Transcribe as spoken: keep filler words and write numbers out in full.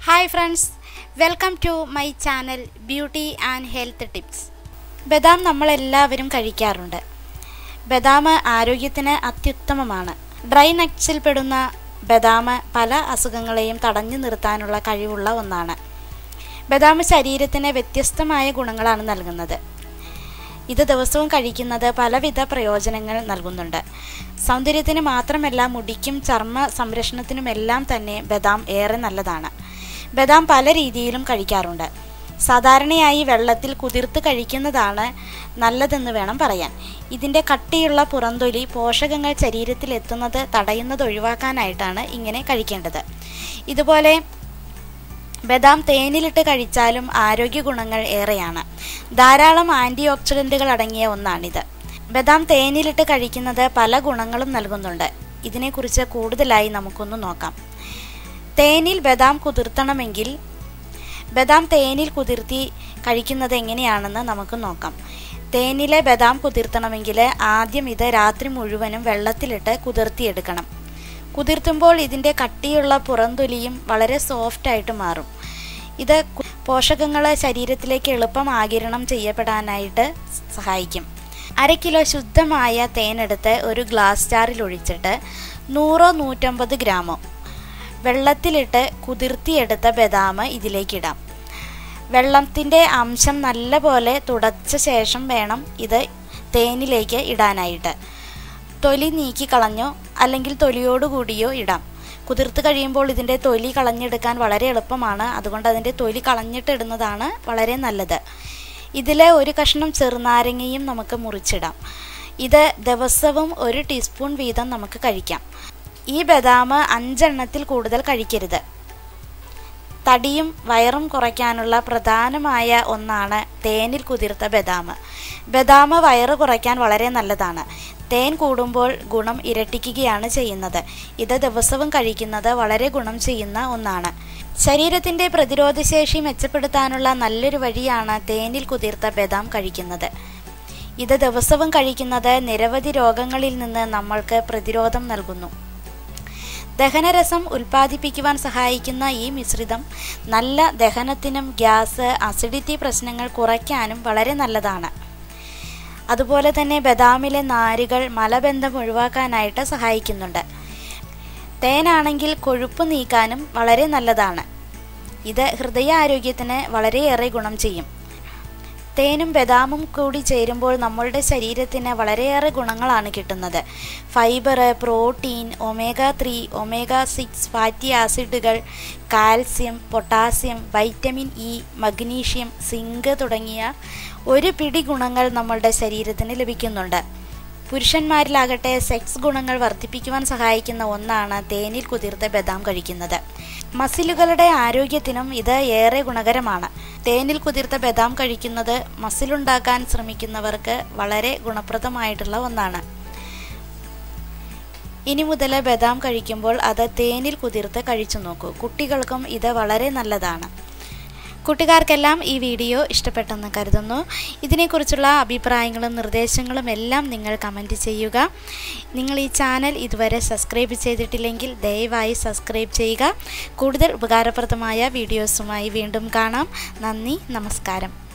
Hi friends, welcome to my channel Beauty and Health Tips. ബദാം നമ്മളെല്ലാവരും കഴിക്കാറുണ്ട്. ബദാം ആരോഗ്യത്തിന് അത്യുത്തമമാണ്. ഡ്രൈ നട്ട്സിൽ പെടുന്ന ബദാം പല അസുഖങ്ങളെയും തടഞ്ഞു നിർത്താനുള്ള കഴിവുള്ള ഒന്നാണ്. ബദാം ശരീരത്തിന് വ്യത്യസ്തമായ ഗുണങ്ങളാണ് നൽകുന്നത്. ഇത് ദിവസവും കഴിക്കുന്നത് പലവിധ പ്രയോജനങ്ങൾ നൽകുന്നുണ്ട്. സൗന്ദര്യത്തിന് മാത്രമല്ല, മുടിക്കും ചർമ്മ സംരക്ഷണത്തിനുമെല്ലാം തന്നെ ബദാം ഏറെ നല്ലതാണ്. ബദാം പല രീതിയിലും കഴിക്കാറുണ്ട്. സാധാരണയായി വെള്ളത്തിൽ കുതിർത്ത് കഴിക്കുന്നതാണ് നല്ലതെന്ന് വേണം പറയാൻ. ഇതിൻ്റെ കട്ടിയുള്ള പുറന്തൊലി പോഷകങ്ങൾ ശരീരത്തിൽ എത്തുന്നത് തടയുന്നത് ഒഴിവാക്കാനായിട്ടാണ് ഇങ്ങനെ കഴിക്കേണ്ടത്. ഇതുപോലെ ബദാം തേനിലിട്ട് കഴിച്ചാലും ആരോഗ്യ ഗുണങ്ങൾ ഏറെയാണ്. ധാരാളം ആൻറ്റി ഓക്സിഡൻറ്റുകൾ അടങ്ങിയ ഒന്നാണിത്. ബദാം തേനിലിട്ട് കഴിക്കുന്നത് പല ഗുണങ്ങളും നൽകുന്നുണ്ട്. ഇതിനെക്കുറിച്ച് കൂടുതലായി നമുക്കൊന്ന് നോക്കാം. തേനിൽ ബദാം കുതിർത്തണമെങ്കിൽ ബദാം തേനിൽ കുതിർത്തി കഴിക്കുന്നത് എങ്ങനെയാണെന്ന് നമുക്ക് നോക്കാം. തേനിലെ ബദാം കുതിർത്തണമെങ്കിൽ ആദ്യം ഇത് രാത്രി മുഴുവനും വെള്ളത്തിലിട്ട് കുതിർത്തിയെടുക്കണം. കുതിർത്തുമ്പോൾ ഇതിൻ്റെ കട്ടിയുള്ള പുറന്തൊലിയും വളരെ സോഫ്റ്റായിട്ട് മാറും. ഇത് പോഷകങ്ങൾ ശരീരത്തിലേക്ക് എളുപ്പം ആഗിരണം ചെയ്യപ്പെടാനായിട്ട് സഹായിക്കും. അര കിലോ ശുദ്ധമായ തേനെടുത്ത് ഒരു ഗ്ലാസ് ജാറിൽ ഒഴിച്ചിട്ട് നൂറോ നൂറ്റമ്പത് ഗ്രാമോ വെള്ളത്തിലിട്ട് കുതിർത്തിയെടുത്ത ബദാം ഇതിലേക്കിടാം. വെള്ളത്തിൻ്റെ അംശം നല്ലപോലെ തുടച്ച ശേഷം വേണം ഇത് തേനിലേക്ക് ഇടാനായിട്ട്. തൊലി നീക്കി കളഞ്ഞോ അല്ലെങ്കിൽ തൊലിയോടുകൂടിയോ ഇടാം. കുതിർത്ത് കഴിയുമ്പോൾ ഇതിൻ്റെ തൊലി കളഞ്ഞെടുക്കാൻ വളരെ എളുപ്പമാണ്. അതുകൊണ്ട് അതിൻ്റെ തൊലി കളഞ്ഞിട്ടിടുന്നതാണ് വളരെ നല്ലത്. ഇതിൽ ഒരു കഷ്ണം ചെറുനാരങ്ങയും നമുക്ക് മുറിച്ചിടാം. ഇത് ദിവസവും ഒരു ടീസ്പൂൺ വീതം നമുക്ക് കഴിക്കാം. ഈ ബദാം അഞ്ചെണ്ണത്തിൽ കൂടുതൽ കഴിക്കരുത്. തടിയും വയറും കുറയ്ക്കാനുള്ള പ്രധാനമായ ഒന്നാണ് തേനിൽ കുതിർത്ത ബദാം. ബദാം വയറ് കുറയ്ക്കാൻ വളരെ നല്ലതാണ്. തേൻ കൂടുമ്പോൾ ഗുണം ഇരട്ടിക്കുകയാണ് ചെയ്യുന്നത്. ഇത് ദിവസവും കഴിക്കുന്നത് വളരെ ഗുണം ചെയ്യുന്ന ഒന്നാണ്. ശരീരത്തിൻ്റെ പ്രതിരോധശേഷി മെച്ചപ്പെടുത്താനുള്ള നല്ലൊരു വഴിയാണ് തേനിൽ കുതിർത്ത ബദാം കഴിക്കുന്നത്. ഇത് ദിവസവും കഴിക്കുന്നത് നിരവധി രോഗങ്ങളിൽ നിന്ന് നമ്മൾക്ക് പ്രതിരോധം നൽകുന്നു. ദഹനരസം ഉൽപ്പാദിപ്പിക്കുവാൻ സഹായിക്കുന്ന ഈ മിശ്രിതം നല്ല ദഹനത്തിനും ഗ്യാസ്, അസിഡിറ്റി പ്രശ്നങ്ങൾ കുറയ്ക്കാനും വളരെ നല്ലതാണ്. അതുപോലെ തന്നെ ബദാമിലെ നാരുകൾ മലബന്ധം ഒഴിവാക്കാനായിട്ട് സഹായിക്കുന്നുണ്ട്. തേനാണെങ്കിൽ കൊഴുപ്പ് നീക്കാനും വളരെ നല്ലതാണ്. ഇത് ഹൃദയാരോഗ്യത്തിന് വളരെയേറെ ഗുണം ചെയ്യും. തേനും ബദാമും കൂടി ചേരുമ്പോൾ നമ്മളുടെ ശരീരത്തിന് വളരെയേറെ ഗുണങ്ങളാണ് കിട്ടുന്നത്. Fibre, protein, omega three, omega six fatty ആസിഡുകൾ, calcium, potassium, vitamin E, magnesium, zinc തുടങ്ങിയ ഒരു പിടി ഗുണങ്ങൾ നമ്മളുടെ ശരീരത്തിന് ലഭിക്കുന്നുണ്ട്. പുരുഷന്മാരിലാകട്ടെ സെക്സ് ഗുണങ്ങൾ വർദ്ധിപ്പിക്കുവാൻ സഹായിക്കുന്ന ഒന്നാണ് തേനിൽ കുതിർത്ത ബദാം കഴിക്കുന്നത്. മസിലുകളുടെ ആരോഗ്യത്തിനും ഇത് ഏറെ ഗുണകരമാണ്. തേനിൽ കുതിർത്ത ബദാം കഴിക്കുന്നത് മസിലുണ്ടാക്കാൻ ശ്രമിക്കുന്നവർക്ക് വളരെ ഗുണപ്രദമായിട്ടുള്ള ഒന്നാണ്. ഇനി മുതൽ ബദാം കഴിക്കുമ്പോൾ അത് തേനിൽ കുതിർത്ത് കഴിച്ചു നോക്കൂ. കുട്ടികൾക്കും ഇത് വളരെ നല്ലതാണ്. കൂട്ടുകാർക്കെല്ലാം ഈ വീഡിയോ ഇഷ്ടപ്പെട്ടെന്ന് കരുതുന്നു. ഇതിനെക്കുറിച്ചുള്ള അഭിപ്രായങ്ങളും നിർദ്ദേശങ്ങളും എല്ലാം നിങ്ങൾ കമൻറ്റ് ചെയ്യുക. നിങ്ങൾ ഈ ചാനൽ ഇതുവരെ സബ്സ്ക്രൈബ് ചെയ്തിട്ടില്ലെങ്കിൽ ദയവായി സബ്സ്ക്രൈബ് ചെയ്യുക. കൂടുതൽ ഉപകാരപ്രദമായ വീഡിയോസുമായി വീണ്ടും കാണാം. നന്ദി, നമസ്കാരം.